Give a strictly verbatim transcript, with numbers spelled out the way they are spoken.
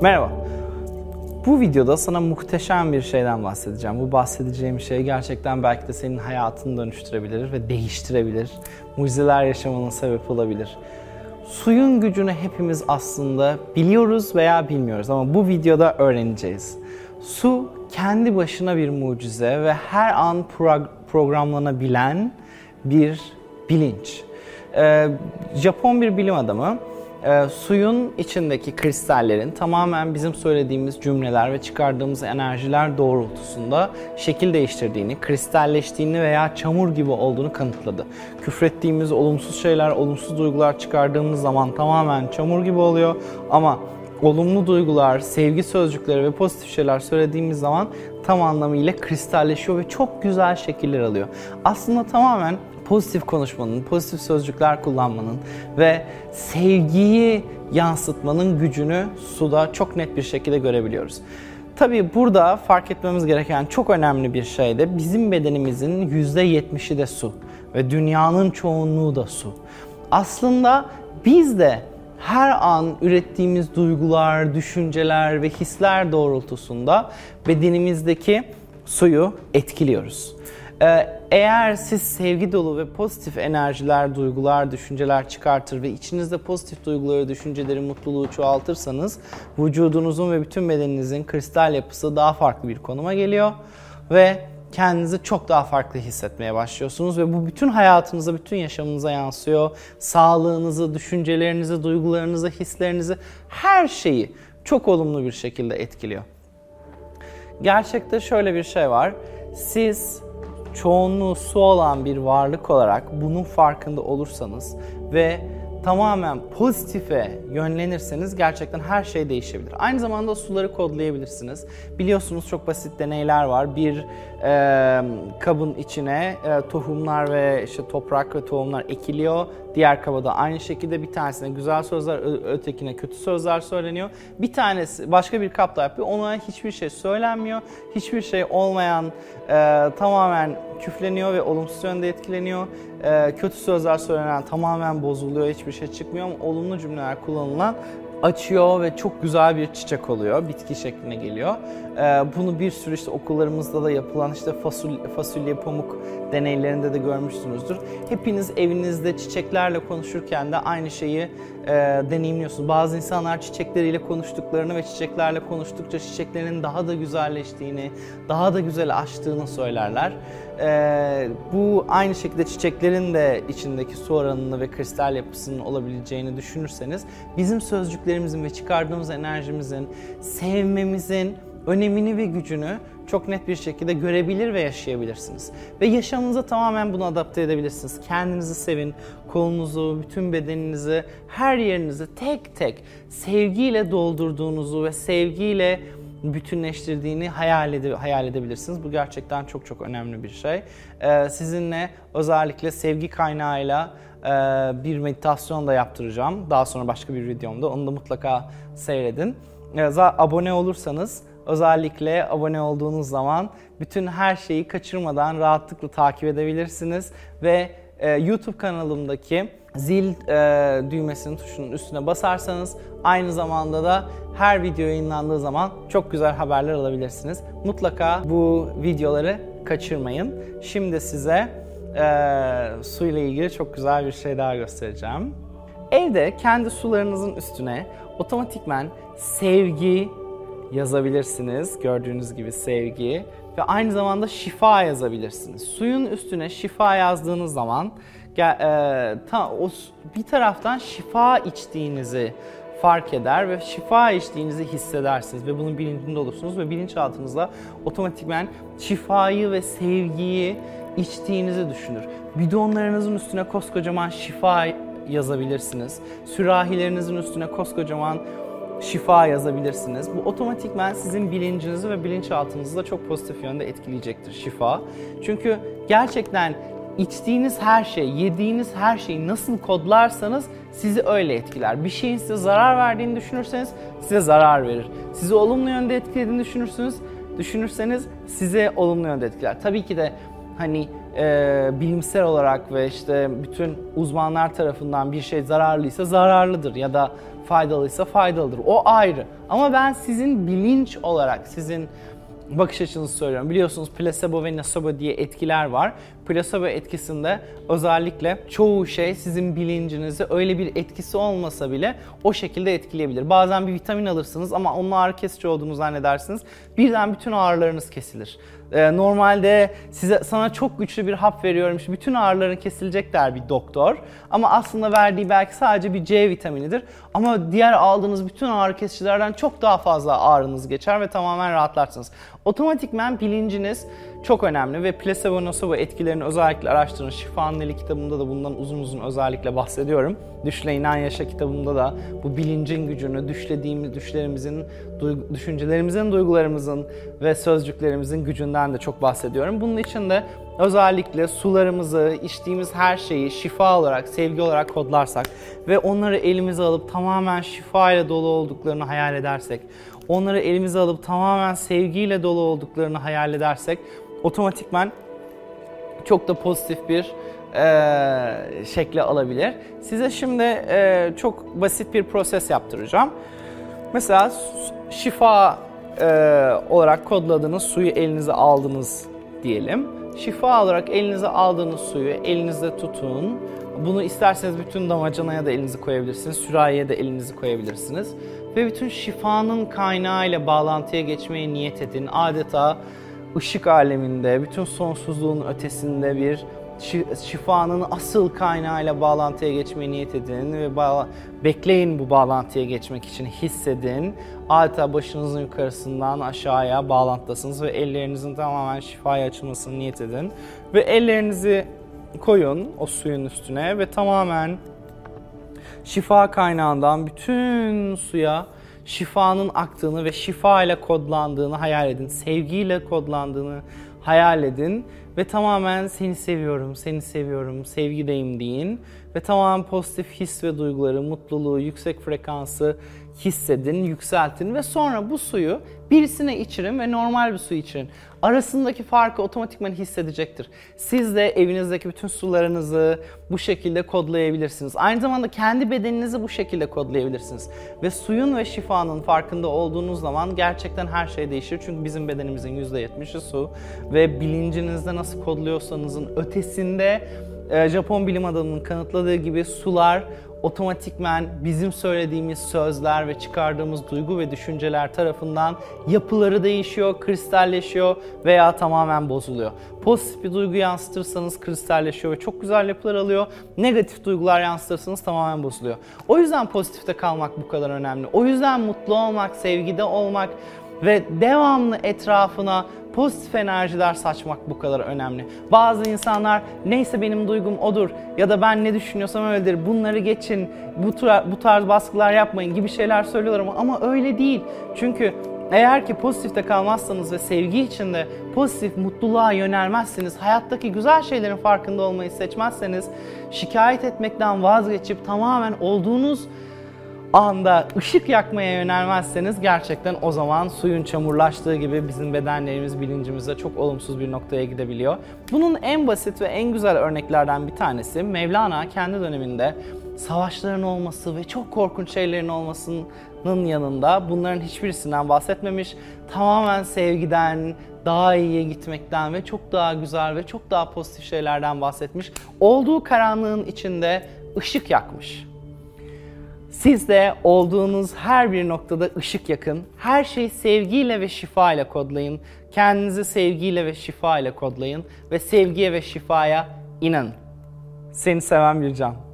Merhaba. Bu videoda sana muhteşem bir şeyden bahsedeceğim. Bu bahsedeceğim şey gerçekten belki de senin hayatını dönüştürebilir ve değiştirebilir. Mucizeler yaşamana sebep olabilir. Suyun gücünü hepimiz aslında biliyoruz veya bilmiyoruz ama bu videoda öğreneceğiz. Su kendi başına bir mucize ve her an pro- programlanabilen bir bilinç. Ee, Japon bir bilim adamı e, suyun içindeki kristallerin tamamen bizim söylediğimiz cümleler ve çıkardığımız enerjiler doğrultusunda şekil değiştirdiğini, kristalleştiğini veya çamur gibi olduğunu kanıtladı. Küfrettiğimiz olumsuz şeyler, olumsuz duygular çıkardığımız zaman tamamen çamur gibi oluyor ama olumlu duygular, sevgi sözcükleri ve pozitif şeyler söylediğimiz zaman tam anlamıyla kristalleşiyor ve çok güzel şekiller alıyor. Aslında tamamen pozitif konuşmanın, pozitif sözcükler kullanmanın ve sevgiyi yansıtmanın gücünü suda çok net bir şekilde görebiliyoruz. Tabii burada fark etmemiz gereken çok önemli bir şey de bizim bedenimizin yüzde yetmişi de su ve dünyanın çoğunluğu da su. Aslında biz de her an ürettiğimiz duygular, düşünceler ve hisler doğrultusunda bedenimizdeki suyu etkiliyoruz. Eğer siz sevgi dolu ve pozitif enerjiler, duygular, düşünceler çıkartır ve içinizde pozitif duyguları, düşünceleri, mutluluğu çoğaltırsanız vücudunuzun ve bütün bedeninizin kristal yapısı daha farklı bir konuma geliyor ve kendinizi çok daha farklı hissetmeye başlıyorsunuz ve bu bütün hayatınıza, bütün yaşamınıza yansıyor. Sağlığınızı, düşüncelerinizi, duygularınızı, hislerinizi, her şeyi çok olumlu bir şekilde etkiliyor. Gerçekte şöyle bir şey var. Siz çoğunluğu su olan bir varlık olarak bunun farkında olursanız ve tamamen pozitife yönlenirseniz gerçekten her şey değişebilir. Aynı zamanda suları kodlayabilirsiniz. Biliyorsunuz çok basit deneyler var. Bir e, kabın içine e, tohumlar ve işte toprak ve tohumlar ekiliyor. Diğer kaba da aynı şekilde bir tanesine güzel sözler, ötekine kötü sözler söyleniyor. Bir tanesi başka bir kapta yapıyor. Ona hiçbir şey söylenmiyor. Hiçbir şey olmayan e, tamamen küfleniyor ve olumsuz yönde etkileniyor. E, kötü sözler söylenen tamamen bozuluyor. Hiçbir şey çıkmıyor ama olumlu cümleler kullanılan açıyor ve çok güzel bir çiçek oluyor. Bitki şekline geliyor. Ee, bunu bir sürü işte okullarımızda da yapılan işte fasulye, fasulye pamuk deneylerinde de görmüşsünüzdür. Hepiniz evinizde çiçeklerle konuşurken de aynı şeyi e, deneyimliyorsunuz. Bazı insanlar çiçekleriyle konuştuklarını ve çiçeklerle konuştukça çiçeklerin daha da güzelleştiğini, daha da güzel açtığını söylerler. Ee, bu aynı şekilde çiçeklerin de içindeki su oranını ve kristal yapısının olabileceğini düşünürseniz bizim sözcüklerimizin ve çıkardığımız enerjimizin, sevmemizin önemini ve gücünü çok net bir şekilde görebilir ve yaşayabilirsiniz. Ve yaşamınıza tamamen bunu adapte edebilirsiniz. Kendinizi sevin, kolunuzu, bütün bedeninizi, her yerinizi tek tek sevgiyle doldurduğunuzu ve sevgiyle bütünleştirdiğini hayal, ede, hayal edebilirsiniz. Bu gerçekten çok çok önemli bir şey. Ee, sizinle özellikle sevgi kaynağıyla e, bir meditasyon da yaptıracağım. Daha sonra başka bir videomda. Onu da mutlaka seyredin. Ee, abone olursanız özellikle abone olduğunuz zaman bütün her şeyi kaçırmadan rahatlıkla takip edebilirsiniz ve e, YouTube kanalımdaki zil e, düğmesinin tuşunun üstüne basarsanız aynı zamanda da her video yayınlandığı zaman çok güzel haberler alabilirsiniz. Mutlaka bu videoları kaçırmayın. Şimdi size e, su ile ilgili çok güzel bir şey daha göstereceğim. Evde kendi sularınızın üstüne otomatikman sevgi yazabilirsiniz. Gördüğünüz gibi sevgi ve aynı zamanda şifa yazabilirsiniz. Suyun üstüne şifa yazdığınız zaman e, ta, o, bir taraftan şifa içtiğinizi fark eder ve şifa içtiğinizi hissedersiniz ve bunun bilincinde olursunuz ve bilinçaltınızda otomatikman şifayı ve sevgiyi içtiğinizi düşünür. Bidonlarınızın üstüne koskocaman şifa yazabilirsiniz. Sürahilerinizin üstüne koskocaman şifa yazabilirsiniz. Bu otomatikman sizin bilincinizi ve bilinçaltınızı da çok pozitif yönde etkileyecektir şifa. Çünkü gerçekten içtiğiniz her şey, yediğiniz her şeyi nasıl kodlarsanız sizi öyle etkiler. Bir şeyin size zarar verdiğini düşünürseniz size zarar verir. Sizi olumlu yönde etkilediğini düşünürsünüz, düşünürseniz size olumlu yönde etkiler. Tabii ki de hani e, bilimsel olarak ve işte bütün uzmanlar tarafından bir şey zararlıysa zararlıdır ya da faydalıysa faydalıdır. O ayrı. Ama ben sizin bilinç olarak, sizin bakış açınızı söylüyorum. Biliyorsunuz plasebo ve nocebo diye etkiler var. Plasebo etkisinde özellikle çoğu şey sizin bilincinizi öyle bir etkisi olmasa bile o şekilde etkileyebilir. Bazen bir vitamin alırsınız ama onun ağrı kesici olduğunu zannedersiniz. Birden bütün ağrılarınız kesilir. Ee, normalde size sana çok güçlü bir hap veriyorum, işte bütün ağrıların kesilecek der bir doktor. Ama aslında verdiği belki sadece bir C vitaminidir. Ama diğer aldığınız bütün ağrı kesicilerden çok daha fazla ağrınız geçer ve tamamen rahatlarsınız. Otomatikman bilinciniz çok önemli ve plasebo nocebo etkilerini özellikle araştırın. Şifanın Eli kitabımda da bundan uzun uzun özellikle bahsediyorum. Düşle İnan Yaşa kitabımda da bu bilincin gücünü, düşlediğimiz düşlerimizin, duygu, düşüncelerimizin, duygularımızın ve sözcüklerimizin gücünden de çok bahsediyorum. Bunun için de özellikle sularımızı, içtiğimiz her şeyi şifa olarak, sevgi olarak kodlarsak ve onları elimize alıp tamamen şifa ile dolu olduklarını hayal edersek, onları elimize alıp tamamen sevgiyle dolu olduklarını hayal edersek otomatikman çok da pozitif bir e, şekle alabilir. Size şimdi e, çok basit bir proses yaptıracağım. Mesela şifa e, olarak kodladığınız suyu elinize aldınız diyelim. Şifa olarak elinize aldığınız suyu elinizde tutun. Bunu isterseniz bütün damacanaya da elinizi koyabilirsiniz, sürahiye de elinizi koyabilirsiniz. Ve bütün şifanın kaynağıyla bağlantıya geçmeye niyet edin. Adeta ışık aleminde, bütün sonsuzluğun ötesinde bir şifanın asıl kaynağıyla bağlantıya geçmeye niyet edin ve bekleyin bu bağlantıya geçmek için, hissedin. Adeta başınızın yukarısından aşağıya bağlantıdasınız ve ellerinizin tamamen şifaya açılmasını niyet edin. Ve ellerinizi koyun o suyun üstüne ve tamamen şifa kaynağından bütün suya şifanın aktığını ve şifa ile kodlandığını hayal edin. Sevgiyle kodlandığını hayal edin ve tamamen seni seviyorum, seni seviyorum, sevgideyim deyin. Ve tamamen pozitif his ve duyguları, mutluluğu, yüksek frekansı hissedin, yükseltin ve sonra bu suyu birisine içirin ve normal bir su için. Arasındaki farkı otomatikman hissedecektir. Siz de evinizdeki bütün sularınızı bu şekilde kodlayabilirsiniz. Aynı zamanda kendi bedeninizi bu şekilde kodlayabilirsiniz. Ve suyun ve şifanın farkında olduğunuz zaman gerçekten her şey değişir. Çünkü bizim bedenimizin yüzde yetmişi su ve bilincinizde nasıl kodluyorsanızın ötesinde Japon bilim adamının kanıtladığı gibi sular otomatikmen bizim söylediğimiz sözler ve çıkardığımız duygu ve düşünceler tarafından yapıları değişiyor, kristalleşiyor veya tamamen bozuluyor. Pozitif bir duygu yansıtırsanız kristalleşiyor ve çok güzel yapılar alıyor. Negatif duygular yansıtırsanız tamamen bozuluyor. O yüzden pozitifte kalmak bu kadar önemli. O yüzden mutlu olmak, sevgide olmak ve devamlı etrafına pozitif enerjiler saçmak bu kadar önemli. Bazı insanlar neyse benim duygum odur ya da ben ne düşünüyorsam öyledir, bunları geçin, bu, tar bu tarz baskılar yapmayın gibi şeyler söylüyorlar ama, ama öyle değil. Çünkü eğer ki pozitifte kalmazsanız ve sevgi içinde pozitif mutluluğa yönelmezseniz, hayattaki güzel şeylerin farkında olmayı seçmezseniz, şikayet etmekten vazgeçip tamamen olduğunuz anda ışık yakmaya yönelmezseniz gerçekten o zaman suyun çamurlaştığı gibi bizim bedenlerimiz, bilincimizde çok olumsuz bir noktaya gidebiliyor. Bunun en basit ve en güzel örneklerden bir tanesi Mevlana kendi döneminde savaşların olması ve çok korkunç şeylerin olmasının yanında bunların hiçbirisinden bahsetmemiş. Tamamen sevgiden, daha iyiye gitmekten ve çok daha güzel ve çok daha pozitif şeylerden bahsetmiş. Olduğu karanlığın içinde ışık yakmış. Siz de olduğunuz her bir noktada ışık yakın. Her şeyi sevgiyle ve şifa ile kodlayın. Kendinizi sevgiyle ve şifa ile kodlayın. Ve sevgiye ve şifaya inanın. Seni seven bir can.